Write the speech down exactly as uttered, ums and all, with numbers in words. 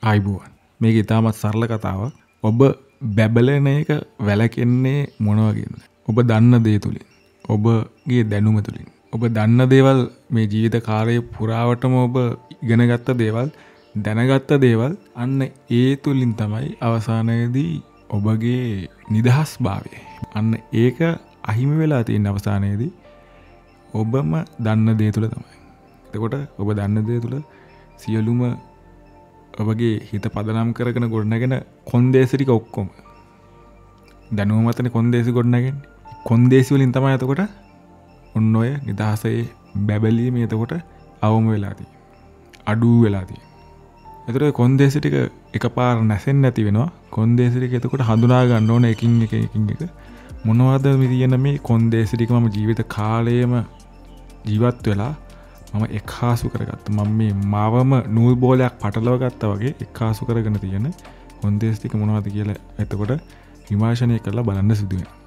ආයිබෝවන්. මේක ඉතාමත් සරල කතාවක්. ඔබ බැබලෙන එක වැළකෙන්නේ මොන වගේද? ඔබ දන්න දේ තුලින්. ඔබගේ දැනුම තුලින්. ඔබ දන්න දේවල් මේ ජීවිත කාලය පුරාවටම ඔබ ඉගෙනගත්ත දේවල්, දැනගත්ත දේවල් අන්න ඒ තුලින් තමයි අවසානයේදී ඔබගේ නිදහස් භාවය. අන්න ඒක අහිමි වෙලා තියෙන අවසානයේදී ඔබම දන්න දේ තුල තමයි. එතකොට ඔබ දන්න දේ තුල සියලුම ඔබගේ හිත පදනම් කරගෙන ගොඩනගෙන කොන්දේසි ටික ඔක්කොම දැනුම මතනේ කොන්දේසි ගොඩනගන්නේ. කොන්දේසි වලින් තමයි එතකොට ඔන්න ඔය නිදහසේ බැබලීම එතකොට අවම වෙලා තියෙන්නේ. අඩු වෙලා තියෙන්නේ. එතකොට කොන්දේසි ටික එකපාර නැසෙන්නේ නැති වෙනවා. කොන්දේසි ටික එතකොට හඳුනා ගන්න ඕන එකින් එක එකින් එක මොනවද මේ තියෙන මේ කොන්දේසි ටික මම ජීවිත කාලයේම ජීවත් වෙලා මම එක්හාසු කරගත්ත. මම මේ මාවම නූල් බෝලයක් පටලව ගත්තා වගේ එක්හාසු කරගෙන තියෙන කොන්දේසි ටික මොනවද කියලා එතකොට විමර්ශනය කරලා බලන්න සිදු වෙනවා.